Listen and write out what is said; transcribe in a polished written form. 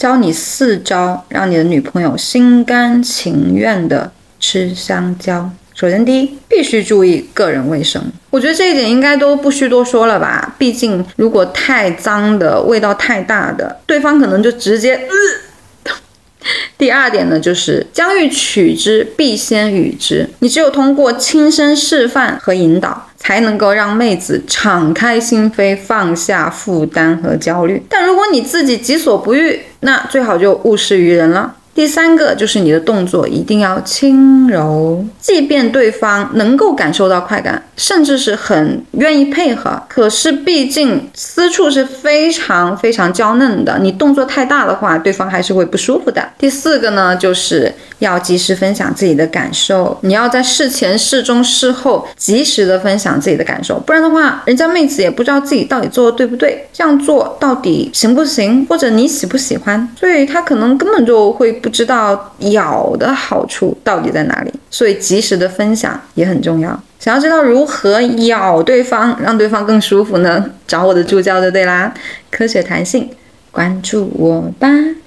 教你4招，让你的女朋友心甘情愿的吃香蕉。首先第一，必须注意个人卫生。我觉得这一点应该都不需多说了吧，毕竟如果太脏的、味道太大的，对方可能就直接第二点呢，就是将欲取之，必先予之。你只有通过亲身示范和引导，才能够让妹子敞开心扉，放下负担和焦虑。但如果你自己己所不欲，那最好就勿施于人了。第三个就是你的动作一定要轻柔，即便对方能够感受到快感，甚至是很愿意配合，可是毕竟私处是非常非常娇嫩的，你动作太大的话，对方还是会不舒服的。第四个呢，就是要及时分享自己的感受，你要在事前、事中、事后及时的分享自己的感受，不然的话，人家妹子也不知道自己到底做的对不对，这样做到底行不行，或者你喜不喜欢，所以他可能根本就会不知道咬的好处到底在哪里，所以及时的分享也很重要。想要知道如何咬对方，让对方更舒服呢？找我的助教就对啦。科学弹性，关注我吧。